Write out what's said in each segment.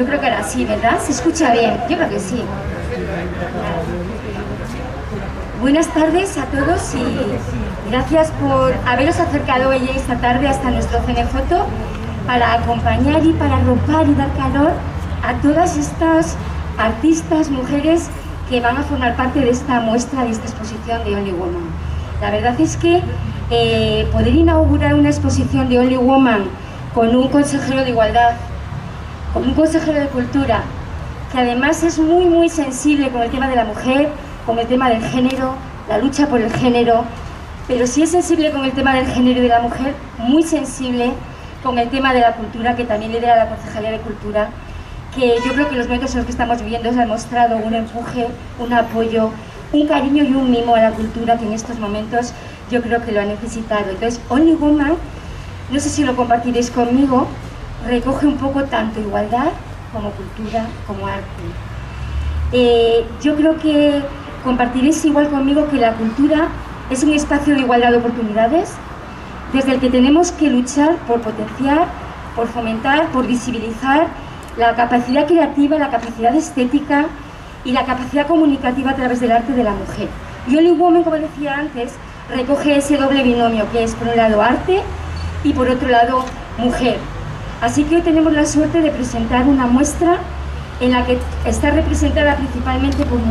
Yo creo que ahora sí, ¿verdad? ¿Se escucha bien? Yo creo que sí. Buenas tardes a todos y gracias por haberos acercado hoy esta tarde hasta nuestro Cinefoto para acompañar y para arropar y dar calor a todas estas artistas, mujeres que van a formar parte de esta muestra, de esta exposición de Only Woman. La verdad es que poder inaugurar una exposición de Only Woman con un consejero de igualdad, con un consejero de cultura, que además es muy sensible con el tema de la mujer, con el tema del género, la lucha por el género, pero sí es sensible con el tema del género y de la mujer, muy sensible con el tema de la cultura, que también lidera la Concejalía de Cultura, que yo creo que los momentos en los que estamos viviendo se ha mostrado un empuje, un apoyo, un cariño y un mimo a la cultura que en estos momentos yo creo que lo ha necesitado. Entonces, Only Woman, no sé si lo compartiréis conmigo, recoge un poco tanto igualdad como cultura, como arte. Yo creo que compartiréis igual conmigo que la cultura es un espacio de igualdad de oportunidades, desde el que tenemos que luchar por potenciar, por fomentar, por visibilizar la capacidad creativa, la capacidad estética y la capacidad comunicativa a través del arte de la mujer. Y Only Woman, como decía antes, recoge ese doble binomio que es por un lado arte y por otro lado mujer. Así que hoy tenemos la suerte de presentar una muestra en la que está representada principalmente por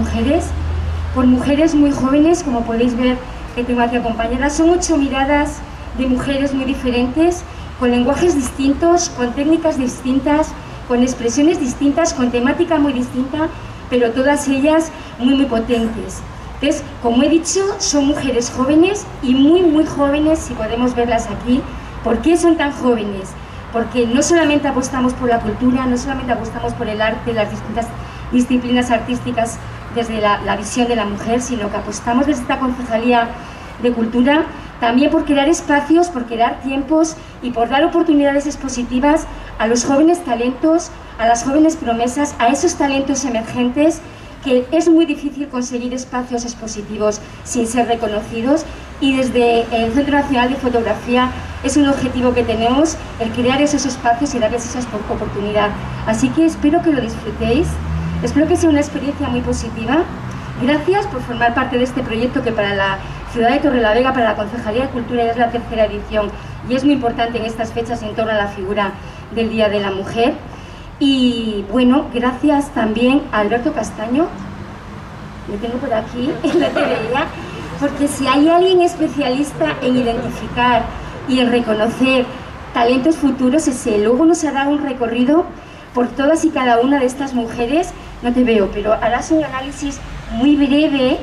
mujeres muy jóvenes, como podéis ver que tengo aquí acompañadas. Son 8 miradas de mujeres muy diferentes, con lenguajes distintos, con técnicas distintas, con expresiones distintas, con temática muy distinta, pero todas ellas muy potentes. Entonces, como he dicho, son mujeres jóvenes y muy jóvenes, si podemos verlas aquí. ¿Por qué son tan jóvenes? Porque no solamente apostamos por la cultura, no solamente apostamos por el arte, las distintas disciplinas artísticas desde la visión de la mujer, sino que apostamos desde esta Concejalía de Cultura también por crear espacios, por crear tiempos y por dar oportunidades expositivas a los jóvenes talentos, a las jóvenes promesas, a esos talentos emergentes que es muy difícil conseguir espacios expositivos sin ser reconocidos, y desde el Centro Nacional de Fotografía es un objetivo que tenemos, el crear esos espacios y darles esa oportunidad. Así que espero que lo disfrutéis, espero que sea una experiencia muy positiva. Gracias por formar parte de este proyecto que para la ciudad de Torrelavega, para la Concejalía de Cultura, ya es la 3ª edición y es muy importante en estas fechas en torno a la figura del Día de la Mujer. Y bueno, gracias también a Alberto Castaño, lo tengo por aquí, en la TV, porque si hay alguien especialista en identificar y en reconocer talentos futuros es él. Luego nos hará un recorrido por todas y cada una de estas mujeres. No te veo, pero harás un análisis muy breve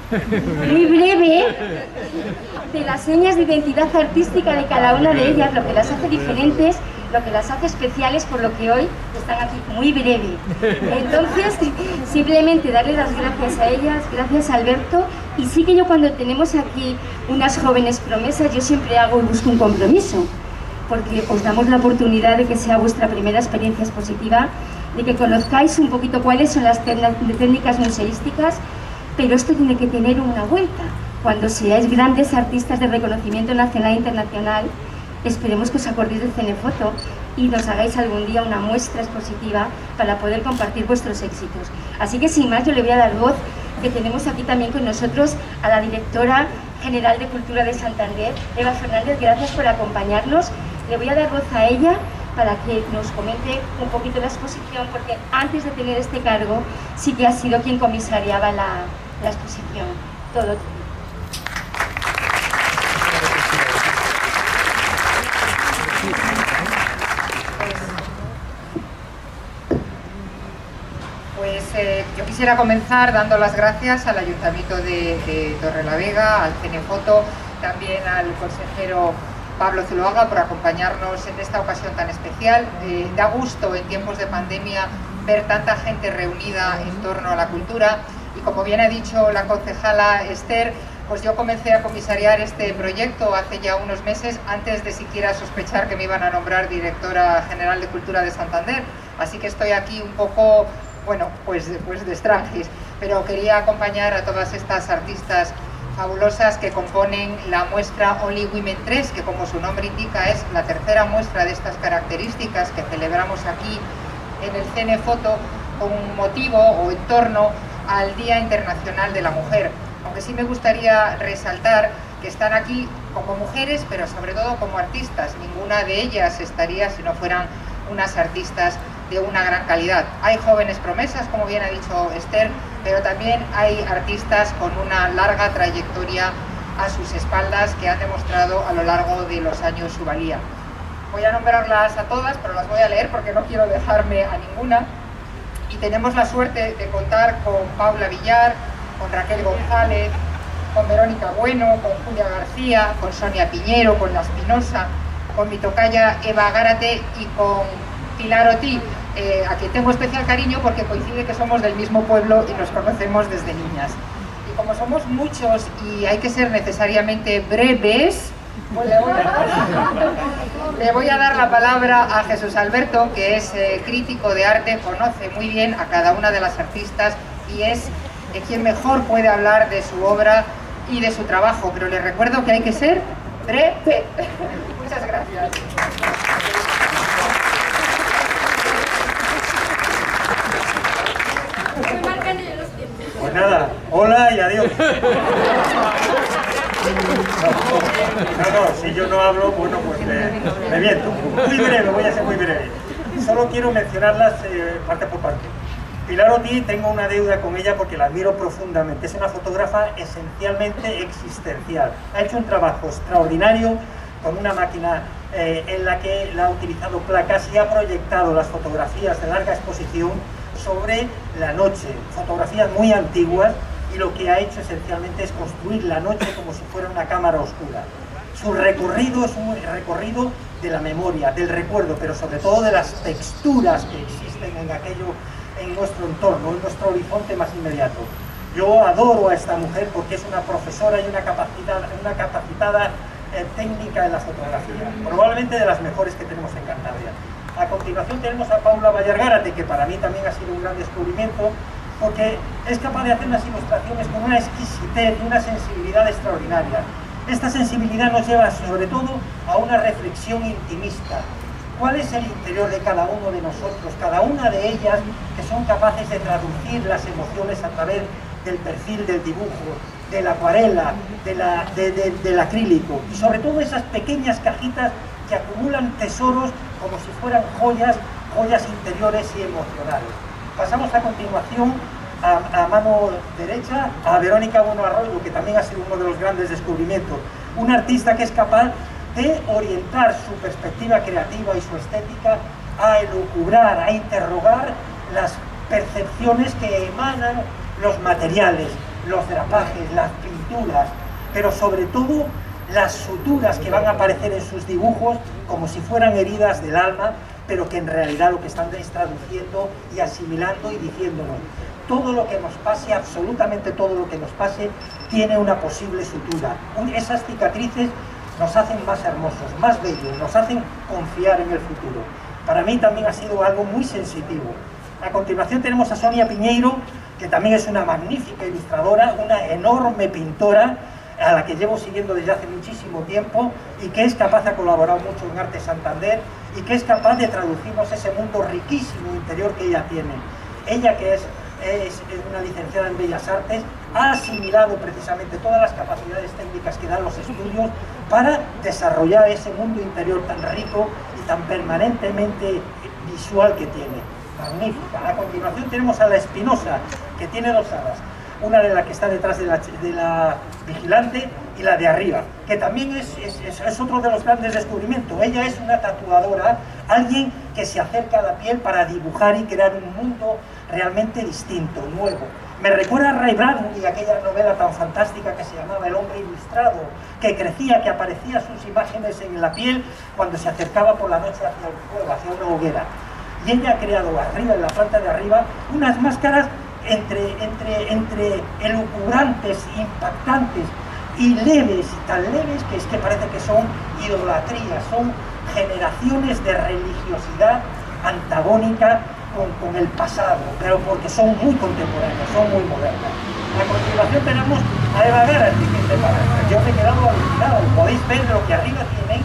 de las señas de identidad artística de cada una de ellas, lo que las hace diferentes, lo que las hace especiales, por lo que hoy están aquí muy breve. Entonces, simplemente darle las gracias a ellas, gracias a Alberto, y sí que yo cuando tenemos aquí unas jóvenes promesas, yo siempre hago y busco un compromiso, porque os damos la oportunidad de que sea vuestra primera experiencia expositiva, de que conozcáis un poquito cuáles son las técnicas museísticas, pero esto tiene que tener una vuelta. Cuando seáis grandes artistas de reconocimiento nacional e internacional, esperemos que os acordéis del Cinefoto y nos hagáis algún día una muestra expositiva para poder compartir vuestros éxitos. Así que sin más, yo le voy a dar voz, que tenemos aquí también con nosotros a la directora general de Cultura de Santander, Eva Fernández. Gracias por acompañarnos. Le voy a dar voz a ella para que nos comente un poquito la exposición, porque antes de tener este cargo sí que ha sido quien comisariaba la exposición. Todo. Yo quisiera comenzar dando las gracias al Ayuntamiento de Torrelavega, al Cinefoto, también al consejero Pablo Zuloaga por acompañarnos en esta ocasión tan especial. Da gusto en tiempos de pandemia ver tanta gente reunida en torno a la cultura, y como bien ha dicho la concejala Esther, pues yo comencé a comisariar este proyecto hace ya unos meses, antes de siquiera sospechar que me iban a nombrar directora general de Cultura de Santander, así que estoy aquí un poco, bueno, pues de extranjis, pero quería acompañar a todas estas artistas fabulosas que componen la muestra Only Women 3, que como su nombre indica es la 3ª muestra de estas características que celebramos aquí en el Cenefoto con motivo o en torno al Día Internacional de la Mujer. Aunque sí me gustaría resaltar que están aquí como mujeres, pero sobre todo como artistas. Ninguna de ellas estaría si no fueran unas artistas de una gran calidad. Hay jóvenes promesas, como bien ha dicho Esther, pero también hay artistas con una larga trayectoria a sus espaldas que han demostrado a lo largo de los años su valía. Voy a nombrarlas a todas, pero las voy a leer porque no quiero dejarme a ninguna. Y tenemos la suerte de contar con Paula Villar, con Raquel González, con Verónica Bueno, con Julia García, con Sonia Piñero, con La Espinosa, con mi tocaya Eva Gárate y con Pilar Otí, a quien tengo especial cariño porque coincide que somos del mismo pueblo y nos conocemos desde niñas. Y como somos muchos y hay que ser necesariamente breves, pues le voy a dar la palabra a Jesús Alberto, que es crítico de arte, conoce muy bien a cada una de las artistas y es quien mejor puede hablar de su obra y de su trabajo, pero les recuerdo que hay que ser breve. Muchas gracias. Pues nada, hola y adiós. No, si yo no hablo, bueno, pues me miento. Muy breve, voy a ser muy breve. Solo quiero mencionarlas parte por parte. Pilar Otí, tengo una deuda con ella porque la admiro profundamente. Es una fotógrafa esencialmente existencial. Ha hecho un trabajo extraordinario con una máquina en la que la ha utilizado placas y ha proyectado las fotografías de larga exposición sobre la noche. Fotografías muy antiguas, y lo que ha hecho esencialmente es construir la noche como si fuera una cámara oscura. Su recorrido es un recorrido de la memoria, del recuerdo, pero sobre todo de las texturas que existen en nuestro entorno, en nuestro horizonte más inmediato. Yo adoro a esta mujer porque es una profesora y una capacitada técnica en la fotografía, probablemente de las mejores que tenemos en Cantabria. A continuación tenemos a Paula Villar Gárate, que para mí también ha sido un gran descubrimiento, porque es capaz de hacer unas ilustraciones con una exquisitez y una sensibilidad extraordinaria. Esta sensibilidad nos lleva sobre todo a una reflexión intimista. ¿Cuál es el interior de cada uno de nosotros? Cada una de ellas que son capaces de traducir las emociones a través del perfil, del dibujo, de la acuarela, del acrílico, y sobre todo esas pequeñas cajitas que acumulan tesoros como si fueran joyas interiores y emocionales. Pasamos a continuación a mano derecha a Verónica Bueno Arroyo, que también ha sido uno de los grandes descubrimientos. Una artista que es capaz de orientar su perspectiva creativa y su estética a elucubrar, a interrogar las percepciones que emanan los materiales, los drapajes, las pinturas, pero sobre todo las suturas que van a aparecer en sus dibujos como si fueran heridas del alma, pero que en realidad lo que están es traduciendo y asimilando y diciéndonos: todo lo que nos pase, absolutamente todo lo que nos pase, tiene una posible sutura. Esas cicatrices nos hacen más hermosos, más bellos, nos hacen confiar en el futuro. Para mí también ha sido algo muy sensitivo. A continuación tenemos a Sonia Piñeiro, que también es una magnífica ilustradora, una enorme pintora, a la que llevo siguiendo desde hace muchísimo tiempo y que es capaz, ha colaborado mucho en Arte Santander, y que es capaz de traducirnos ese mundo riquísimo interior que ella tiene. Ella, que es una licenciada en Bellas Artes, ha asimilado precisamente todas las capacidades técnicas que dan los estudios para desarrollar ese mundo interior tan rico y tan permanentemente visual que tiene. Magnífica. A continuación tenemos a La Espinosa, que tiene dos alas, una de la que está detrás de la vigilante y la de arriba, que también es otro de los grandes descubrimientos. Ella es una tatuadora, alguien que se acerca a la piel para dibujar y crear un mundo realmente distinto, nuevo. Me recuerda a Ray Bradbury y aquella novela tan fantástica que se llamaba El hombre ilustrado, que crecía, que aparecía sus imágenes en la piel cuando se acercaba por la noche hacia el fuego, hacia una hoguera. Y ella ha creado arriba, en la planta de arriba, unas máscaras entre elucubrantes, impactantes y leves, y tan leves que es que parece que son idolatrías, son generaciones de religiosidad antagónica con el pasado, pero porque son muy contemporáneas, son muy modernas. A continuación tenemos a Eva Gárate, que yo me he quedado alucinado. Podéis ver lo que arriba tienen,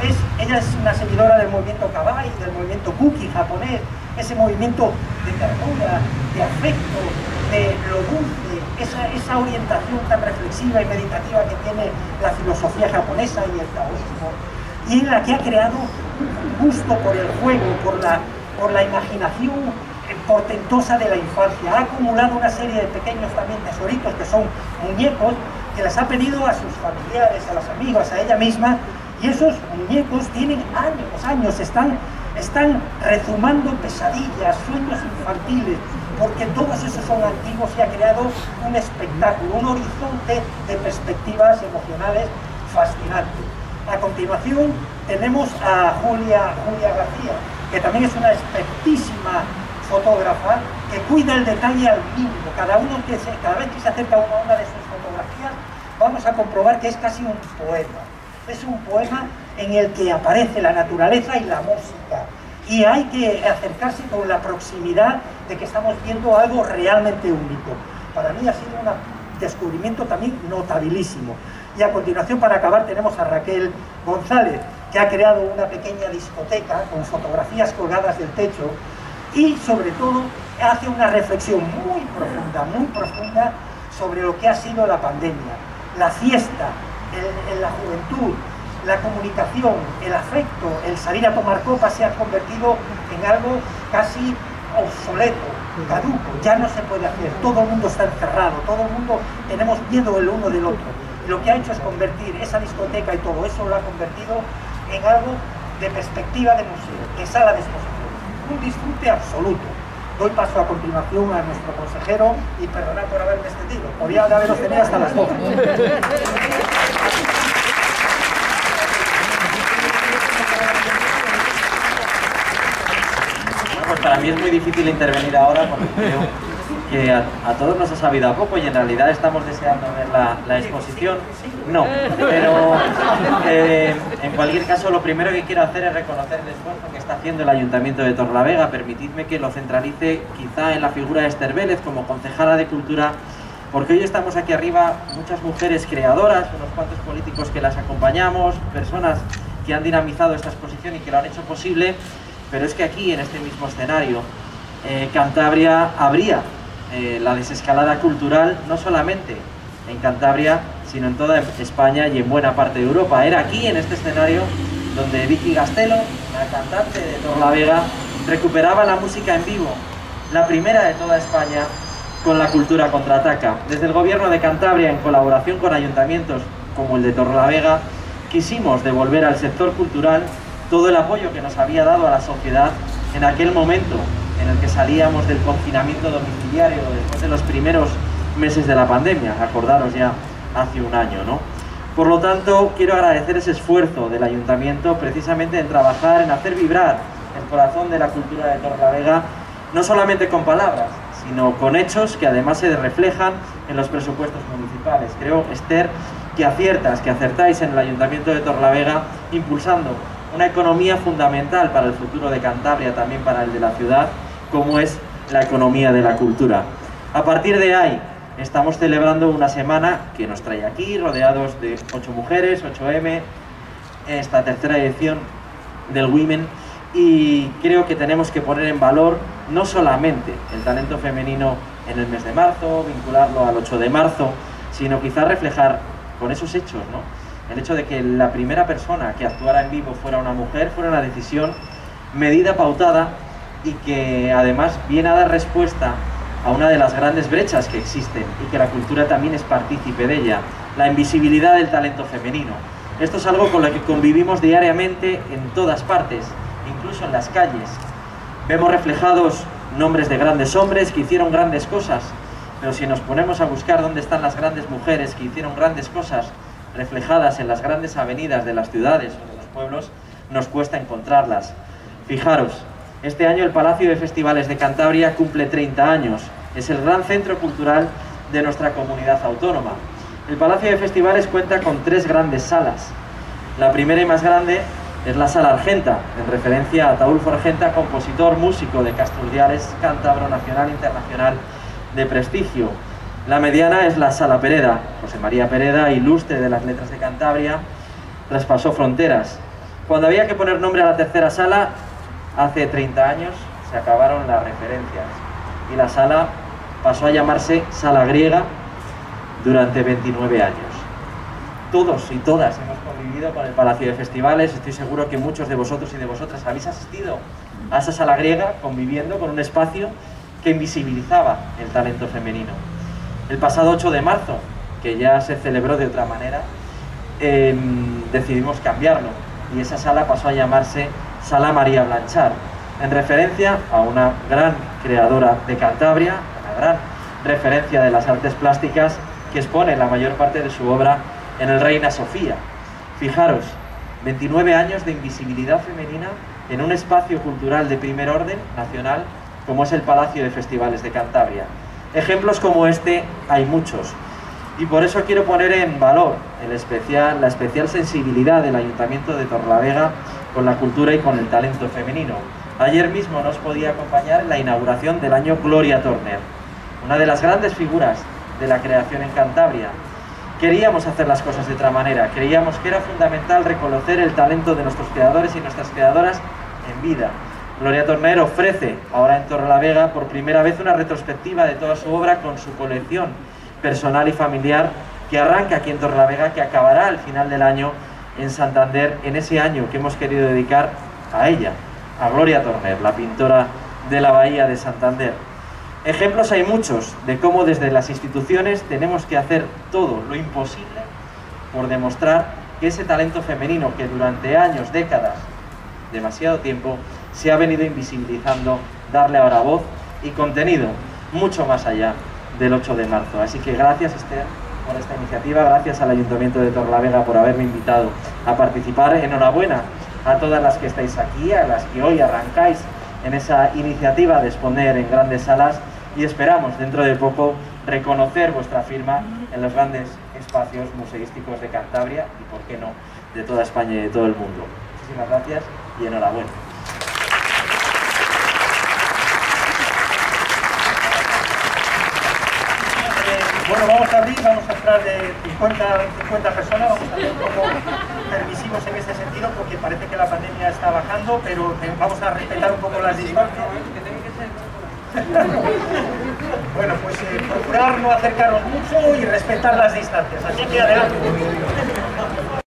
ella es una seguidora del movimiento Kawaii, del movimiento Kuki japonés, ese movimiento de ternura, de afecto, de lo dulce, esa orientación tan reflexiva y meditativa que tiene la filosofía japonesa y el taoísmo, y en la que ha creado un gusto por el juego, por la imaginación portentosa de la infancia. Ha acumulado una serie de pequeños también tesoritos que son muñecos que les ha pedido a sus familiares, a las amigas, a ella misma, y esos muñecos tienen años, están rezumando pesadillas, sueños infantiles, porque todos esos son antiguos y ha creado un espectáculo, un horizonte de perspectivas emocionales fascinante. A continuación tenemos a Julia García, que también es una expertísima fotógrafa que cuida el detalle al mínimo. Cada vez que se acerca a una de sus fotografías vamos a comprobar que es casi un poema. Es un poema en el que aparece la naturaleza y la música, y hay que acercarse con la proximidad de que estamos viendo algo realmente único. Para mí ha sido un descubrimiento también notabilísimo. Y a continuación, para acabar, tenemos a Raquel González, que ha creado una pequeña discoteca con fotografías colgadas del techo, y sobre todo hace una reflexión muy profunda sobre lo que ha sido la pandemia, la fiesta, la juventud, la comunicación, el afecto, el salir a tomar copas se ha convertido en algo casi obsoleto, caduco, ya no se puede hacer, todo el mundo está encerrado, todo el mundo tenemos miedo el uno del otro, y lo que ha hecho es convertir esa discoteca y todo eso lo ha convertido en algo de perspectiva de museo, de sala de exposición, un disfrute absoluto. Doy paso a continuación a nuestro consejero, y perdonad por haberme extendido, podría haberos tenido hasta las 12. Pues para mí es muy difícil intervenir ahora porque creo que a todos nos ha sabido a poco y en realidad estamos deseando ver la exposición. No, pero en cualquier caso lo primero que quiero hacer es reconocer el esfuerzo que está haciendo el Ayuntamiento de Torrelavega. Permitidme que lo centralice quizá en la figura de Esther Vélez como concejala de Cultura, porque hoy estamos aquí arriba muchas mujeres creadoras, unos cuantos políticos que las acompañamos, personas que han dinamizado esta exposición y que lo han hecho posible. Pero es que aquí, en este mismo escenario, Cantabria abría la desescalada cultural, no solamente en Cantabria, sino en toda España y en buena parte de Europa. Era aquí, en este escenario, donde Vicky Gastelo, la cantante de Torrelavega, recuperaba la música en vivo, la primera de toda España, con la cultura contraataca. Desde el Gobierno de Cantabria, en colaboración con ayuntamientos como el de Torrelavega, quisimos devolver al sector cultural todo el apoyo que nos había dado a la sociedad en aquel momento en el que salíamos del confinamiento domiciliario después de los primeros meses de la pandemia, acordaros ya hace un año, ¿no? Por lo tanto, quiero agradecer ese esfuerzo del Ayuntamiento precisamente en trabajar, en hacer vibrar el corazón de la cultura de Torrelavega, no solamente con palabras, sino con hechos que además se reflejan en los presupuestos municipales. Creo, Esther, que aciertas, que acertáis en el Ayuntamiento de Torrelavega, impulsando una economía fundamental para el futuro de Cantabria, también para el de la ciudad, como es la economía de la cultura. A partir de ahí, estamos celebrando una semana que nos trae aquí, rodeados de 8 mujeres, 8M, esta tercera edición del Women, y creo que tenemos que poner en valor no solamente el talento femenino en el mes de marzo, vincularlo al 8 de marzo, sino quizás reflejar con esos hechos, ¿no? El hecho de que la primera persona que actuara en vivo fuera una mujer, fuera una decisión medida, pautada, y que además viene a dar respuesta a una de las grandes brechas que existen y que la cultura también es partícipe de ella, la invisibilidad del talento femenino. Esto es algo con lo que convivimos diariamente en todas partes, incluso en las calles. Vemos reflejados nombres de grandes hombres que hicieron grandes cosas, pero si nos ponemos a buscar dónde están las grandes mujeres que hicieron grandes cosas reflejadas en las grandes avenidas de las ciudades o de los pueblos, nos cuesta encontrarlas. Fijaros, este año el Palacio de Festivales de Cantabria cumple 30 años. Es el gran centro cultural de nuestra comunidad autónoma. El Palacio de Festivales cuenta con 3 grandes salas. La primera y más grande es la Sala Argenta, en referencia a Ataúlfo Argenta, compositor, músico de Casturdiales, cántabro nacional e internacional de prestigio. La mediana es la Sala Pereda. José María Pereda, ilustre de las letras de Cantabria, traspasó fronteras. Cuando había que poner nombre a la tercera sala, hace 30 años, se acabaron las referencias y la sala pasó a llamarse Sala Griega durante 29 años. Todos y todas hemos convivido con el Palacio de Festivales. Estoy seguro que muchos de vosotros y de vosotras habéis asistido a esa Sala Griega conviviendo con un espacio que invisibilizaba el talento femenino. El pasado 8 de marzo, que ya se celebró de otra manera, decidimos cambiarlo y esa sala pasó a llamarse Sala María Blanchard, en referencia a una gran creadora de Cantabria, una gran referencia de las artes plásticas que expone la mayor parte de su obra en el Reina Sofía. Fijaros, 29 años de invisibilidad femenina en un espacio cultural de primer orden nacional como es el Palacio de Festivales de Cantabria. Ejemplos como este hay muchos y por eso quiero poner en valor la especial sensibilidad del Ayuntamiento de Torrelavega con la cultura y con el talento femenino. Ayer mismo nos podía acompañar en la inauguración del año Gloria Turner, una de las grandes figuras de la creación en Cantabria. Queríamos hacer las cosas de otra manera, creíamos que era fundamental reconocer el talento de nuestros creadores y nuestras creadoras en vida. Gloria Turner ofrece ahora en Torrelavega por primera vez una retrospectiva de toda su obra con su colección personal y familiar que arranca aquí en Torrelavega, que acabará al final del año en Santander, en ese año que hemos querido dedicar a ella, a Gloria Turner, la pintora de la Bahía de Santander. Ejemplos hay muchos de cómo desde las instituciones tenemos que hacer todo lo imposible por demostrar que ese talento femenino que durante años, décadas, demasiado tiempo, se ha venido invisibilizando, darle ahora voz y contenido mucho más allá del 8 de marzo. Así que gracias, Esther, por esta iniciativa, gracias al Ayuntamiento de Torrelavega por haberme invitado a participar. Enhorabuena a todas las que estáis aquí, a las que hoy arrancáis en esa iniciativa de exponer en grandes salas y esperamos dentro de poco reconocer vuestra firma en los grandes espacios museísticos de Cantabria y, por qué no, de toda España y de todo el mundo. Muchísimas gracias y enhorabuena. Bueno, vamos a abrir, vamos a entrar de 50 personas, vamos a ser un poco permisivos en ese sentido porque parece que la pandemia está bajando, pero vamos a respetar un poco las distancias. Bueno, pues procurar no acercaros mucho y respetar las distancias, así que adelante.